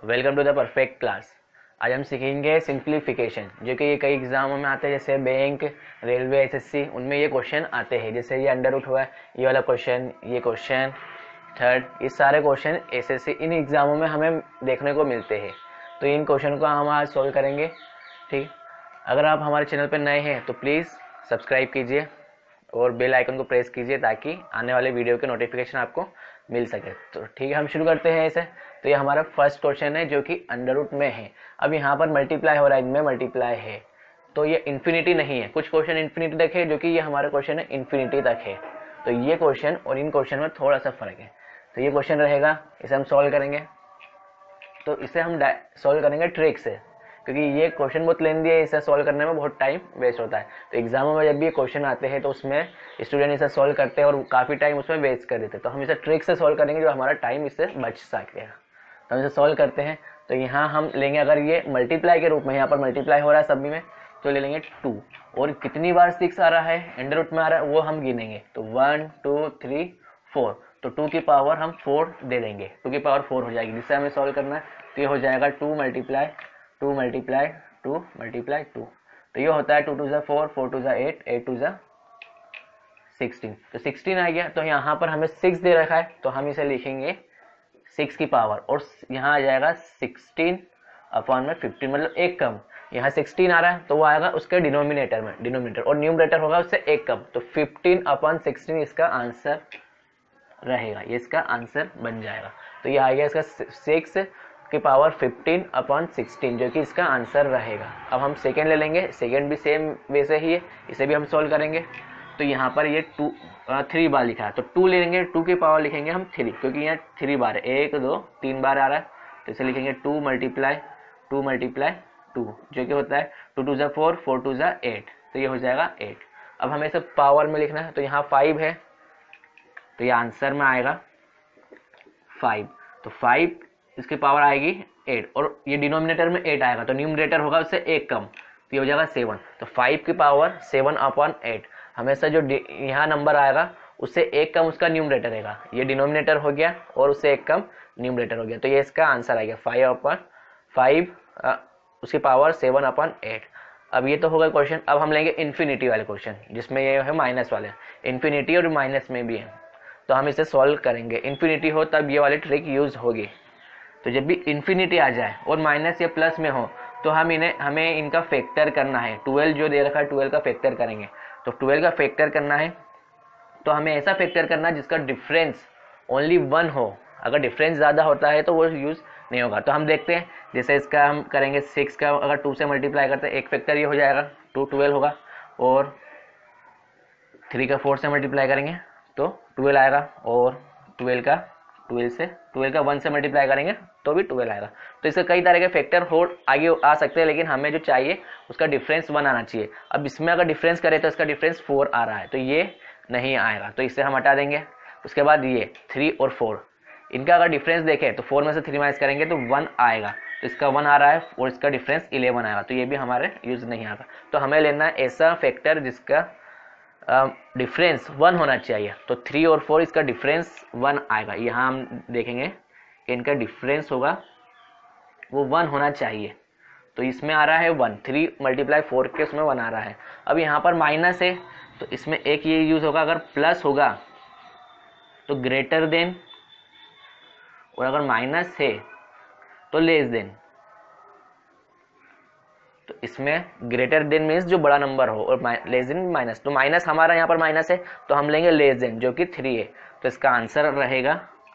Welcome to the perfect class. आज हम सीखेंगे सिंप्लीफिकेशन, जो कि ये कई एग्जामों में आते हैं, जैसे बैंक, रेलवे, एसएससी, उनमें ये क्वेश्चन आते हैं। जैसे ये अंडर रूट हुआ है, ये वाला क्वेश्चन, ये क्वेश्चन थर्ड, ये सारे क्वेश्चन एसएससी इन एग्जामों में हमें देखने को मिलते हैं। तो इन क्वेश्चन को हम आज सॉल्व करेंगे। ठीक, अगर आप हमारे चैनल पर नए हैं तो प्लीज़ सब्सक्राइब कीजिए और बेल आइकन को प्रेस कीजिए ताकि आने वाले वीडियो के नोटिफिकेशन आपको मिल सके। तो ठीक है, हम शुरू करते हैं इसे। तो ये हमारा फर्स्ट क्वेश्चन है जो कि अंडर रूट में है। अब यहाँ पर मल्टीप्लाई हो रहा है, इनमें मल्टीप्लाई है, तो ये इन्फिनिटी नहीं है। कुछ क्वेश्चन इन्फिनिटी तक है, जो कि ये हमारा क्वेश्चन है इन्फिनिटी तक है। तो ये क्वेश्चन और इन क्वेश्चन में थोड़ा सा फर्क है। तो ये क्वेश्चन रहेगा, इसे हम सॉल्व करेंगे। तो इसे हम सॉल्व करेंगे ट्रिक से, क्योंकि ये क्वेश्चन बहुत लेंदी है, इसे सॉल्व करने में बहुत टाइम वेस्ट होता है। तो एग्जामों में जब भी ये क्वेश्चन आते हैं तो उसमें स्टूडेंट इसे सॉल्व करते हैं और काफ़ी टाइम उसमें वेस्ट कर देते हैं। तो हम इसे ट्रिक से सॉल्व करेंगे, जो हमारा टाइम इससे बच सकेगा। तो हम इसे सॉल्व करते हैं। तो यहाँ हम लेंगे, अगर ये मल्टीप्लाई के रूप में, यहाँ पर मल्टीप्लाई हो रहा है सभी में, तो ले लेंगे 2। और कितनी बार 6 आ रहा है, अंडर रूट में आ रहा है, वो हम गिनेंगे। तो 1 2 3 4, तो 2 की पावर हम 4 दे देंगे, 2 की पावर 4 हो जाएगी, जिससे हमें सॉल्व करना है। तो ये हो जाएगा 2 मल्टीप्लाई 2 मल्टीप्लाई 2 मल्टीप्लाई 2। तो ये होता है 2 2 4, 4 2 8, 8 2 16। तो 16 आ गया। तो यहाँ पर हमें 6 दे रखा है, तो हम इसे लिखेंगे 6 की पावर, और यहाँ आ जाएगा 16 अपॉन में 15, मतलब एक कम। यहाँ 16 आ रहा है तो वो आएगा उसके डिनोमिनेटर में, डिनोमिनेटर, और न्यूमरेटर होगा उससे एक कम। तो 15 अपॉन 16 इसका आंसर रहेगा, ये इसका आंसर बन जाएगा। तो ये आ गया इसका 6 की पावर 15 अपॉन 16, जो कि इसका आंसर रहेगा। अब हम सेकेंड ले लेंगे, सेकेंड भी सेम वैसे ही है, इसे भी हम सॉल्व करेंगे। तो यहाँ पर ये 3 बार लिखा है, तो 2 ले लेंगे, 2 की पावर लिखेंगे हम 3, क्योंकि यहाँ 3 बार है, 1 2 3 बार आ रहा है। तो इसे लिखेंगे 2 मल्टीप्लाई 2 मल्टीप्लाई 2, जो कि होता है 2 2 4, 4 2 8। तो ये हो जाएगा 8। अब हमें इसे पावर में लिखना है, तो यहाँ 5 है, तो ये आंसर में आएगा 5। तो 5 इसकी पावर आएगी 8, और ये डिनोमिनेटर में 8 आएगा, तो न्यूमरेटर होगा उससे एक कम, तो ये हो जाएगा 7। तो 5 की पावर 7 अपॉन 8, हमेशा जो यहाँ नंबर आएगा उससे एक कम उसका न्यूमरेटर रहेगा। ये डिनोमिनेटर हो गया और उससे एक कम न्यूमरेटर हो गया, तो ये इसका आंसर आ गया 5 अपॉन 5, उसकी पावर 7 अपॉन 8। अब ये तो होगा क्वेश्चन। अब हम लेंगे इन्फिनिटी वाले क्वेश्चन, जिसमें ये है माइनस वाले, इन्फिनिटी और माइनस में भी है। तो हम इसे सॉल्व करेंगे। इन्फिनिटी हो तब ये वाली ट्रिक यूज होगी। तो जब भी इन्फिनिटी आ जाए और माइनस या प्लस में हो, तो हमें इनका फैक्टर करना है। 12 जो दे रखा है, 12 का फैक्टर करेंगे। तो 12 का फैक्टर करना है, तो हमें ऐसा फैक्टर करना है जिसका डिफरेंस ओनली 1 हो। अगर डिफरेंस ज़्यादा होता है तो वो यूज़ नहीं होगा। तो हम देखते हैं, जैसे इसका हम करेंगे 6 का अगर 2 से मल्टीप्लाई करते हैं, एक फैक्टर ये हो जाएगा 2 12 होगा, और 3 का 4 से मल्टीप्लाई करेंगे तो 12 आएगा, और 12 का 1 से मल्टीप्लाई करेंगे तो भी 12 आएगा। तो इससे कई तरह के फैक्टर हो आगे आ सकते हैं, लेकिन हमें जो चाहिए उसका डिफरेंस 1 आना चाहिए। अब इसमें अगर डिफरेंस करें तो इसका डिफरेंस 4 आ रहा है, तो ये नहीं आएगा, तो इससे हम हटा देंगे। उसके बाद ये 3 और 4, इनका अगर डिफरेंस देखें तो 4 में से 3 माइनस करेंगे तो 1 आएगा, तो इसका 1 आ रहा है और इसका डिफरेंस 11 आएगा, तो ये भी हमारे यूज नहीं आएगा। तो हमें लेना है ऐसा फैक्टर जिसका डिफरेंस 1 होना चाहिए। तो 3 और 4 इसका डिफरेंस 1 आएगा। यहाँ हम देखेंगे कि इनका डिफरेंस होगा वो 1 होना चाहिए। तो इसमें आ रहा है 1, 3 मल्टीप्लाई 4 के उसमें 1 आ रहा है। अब यहाँ पर माइनस है, तो इसमें एक ये यूज होगा, अगर प्लस होगा तो ग्रेटर देन, और अगर माइनस है तो लेस देन। तो इसमें ग्रेटर देन मीन्स जो बड़ा नंबर हो, और लेस देन माइनस। तो माइनस हमारा यहाँ पर माइनस है, तो हम लेंगे लेस देन, जो कि 3 है। तो इसका आंसर रहेगा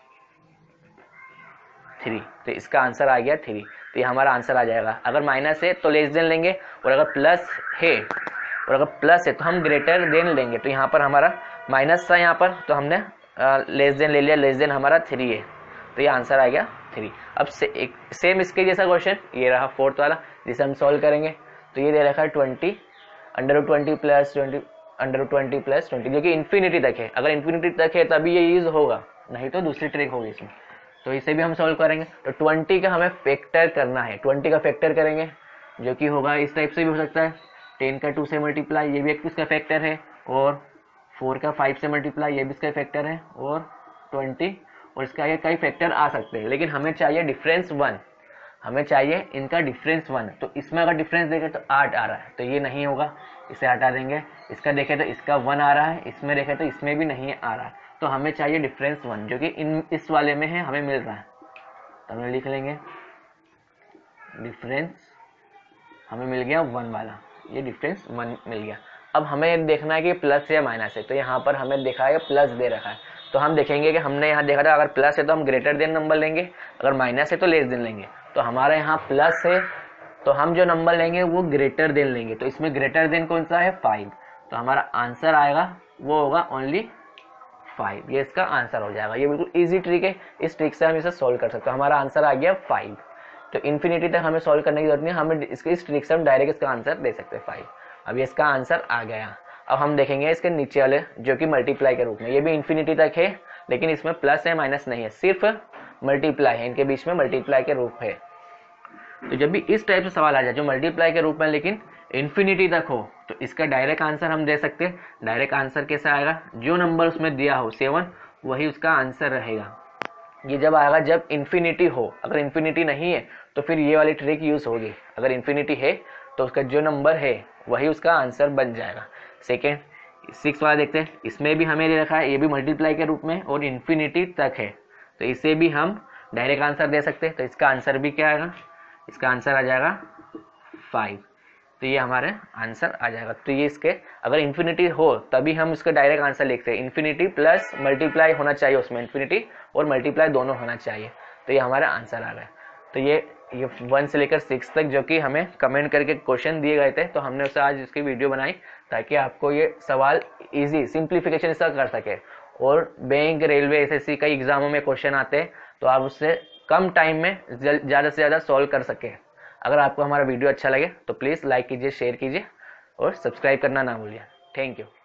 3। तो इसका आंसर आ गया 3। तो ये हमारा आंसर आ जाएगा। अगर माइनस है तो लेस देन लेंगे, और अगर प्लस है तो हम ग्रेटर देन लेंगे। तो यहाँ पर हमारा माइनस था यहाँ पर, तो हमने लेस देन ले लिया, लेस देन हमारा 3 है, तो ये आंसर आ गया 3। अब सेम इसके जैसा क्वेश्चन ये रहा फोर्थ वाला, जिसे हम सॉल्व करेंगे। तो ये दे रखा है 20 अंडर 20 प्लस 20 अंडर 20 प्लस 20, जो कि इन्फिनिटी तक है। अगर इन्फिनिटी तक है तभी ये यूज होगा, नहीं तो दूसरी ट्रिक होगी इसमें। तो इसे भी हम सॉल्व करेंगे। तो 20 का हमें फैक्टर करना है, 20 का फैक्टर करेंगे, जो कि होगा इस टाइप से भी हो सकता है, 10 का 2 से मल्टीप्लाई, ये भी एक इसका फैक्टर है, और 4 का 5 से मल्टीप्लाई, ये भी इसका फैक्टर है, और 20, और इसका आगे कई फैक्टर आ सकते हैं, लेकिन हमें चाहिए डिफरेंस 1। हमें चाहिए इनका डिफरेंस 1। तो इसमें अगर डिफरेंस देखें तो 8 आ रहा है, तो ये नहीं होगा, इसे हटा देंगे। इसका देखें तो इसका 1 आ रहा है, इसमें देखें तो इसमें भी नहीं आ रहा है, तो हमें चाहिए डिफरेंस 1 जो कि इस वाले में है, हमें मिल रहा है। तो हम लिख लेंगे डिफरेंस हमें मिल गया 1 वाला, ये डिफरेंस 1 मिल गया। अब हमें देखना है कि प्लस या माइनस है, तो यहाँ पर हमें देखा है प्लस दे रखा है, तो हम देखेंगे कि हमने यहाँ देखा था अगर प्लस है तो हम ग्रेटर देन नंबर लेंगे, अगर माइनस है तो लेस देन लेंगे। तो हमारे यहाँ प्लस है तो हम जो नंबर लेंगे वो ग्रेटर देन लेंगे, तो इसमें ग्रेटर देन कौन सा है 5, तो हमारा आंसर आएगा वो होगा ओनली 5, ये इसका आंसर हो जाएगा। ये बिल्कुल ईजी ट्रिक है, इस ट्रिक से हम इसे सॉल्व कर सकते हैं। हमारा आंसर आ गया 5, तो इन्फिनिटी तक हमें सॉल्व करने की जरूरत नहीं है, हमें इस ट्रिक से हम डायरेक्ट इसका आंसर दे सकते हैं 5। अब इसका आंसर आ गया। अब हम देखेंगे इसके नीचे वाले जो कि मल्टीप्लाई के रूप में, ये भी इन्फिनिटी तक है लेकिन इसमें प्लस है माइनस नहीं है, सिर्फ मल्टीप्लाई है, इनके बीच में मल्टीप्लाई के रूप है। तो जब भी इस टाइप से सवाल आ जाए जो मल्टीप्लाई के रूप में लेकिन इन्फिनिटी तक हो, तो इसका डायरेक्ट आंसर हम दे सकते हैं। डायरेक्ट आंसर कैसे आएगा, जो नंबर उसमें दिया हो 7 वही उसका आंसर रहेगा। ये जब आएगा जब इन्फिनिटी हो, अगर इन्फिनिटी नहीं है तो फिर ये वाली ट्रिक यूज होगी, अगर इन्फिनिटी है तो उसका जो नंबर है वही उसका आंसर बन जाएगा। सेकेंड 6 वाला देखते हैं, इसमें भी हमें दे रखा है, ये भी मल्टीप्लाई के रूप में और इन्फिनिटी तक है, तो इसे भी हम डायरेक्ट आंसर दे सकते हैं। तो इसका आंसर भी क्या आएगा, इसका आंसर आ जाएगा 5, तो ये हमारे आंसर आ जाएगा। तो ये इसके अगर इन्फिनिटी हो तभी हम इसका डायरेक्ट आंसर लिखते हैं, इन्फिनिटी प्लस मल्टीप्लाई होना चाहिए, उसमें इन्फिनिटी और मल्टीप्लाई दोनों होना चाहिए, तो ये हमारा आंसर आ गया। तो ये 1 से लेकर 6 तक जो कि हमें कमेंट करके क्वेश्चन दिए गए थे, तो हमने उससे आज इसकी वीडियो बनाई ताकि आपको ये सवाल इजी सिंप्लीफिकेशन इसका कर सके। और बैंक, रेलवे, एसएससी कई एग्जामों में क्वेश्चन आते हैं, तो आप उससे कम टाइम में ज़्यादा से ज़्यादा सॉल्व कर सके। अगर आपको हमारा वीडियो अच्छा लगे तो प्लीज़ लाइक कीजिए, शेयर कीजिए और सब्सक्राइब करना ना भूलिए। Thank you.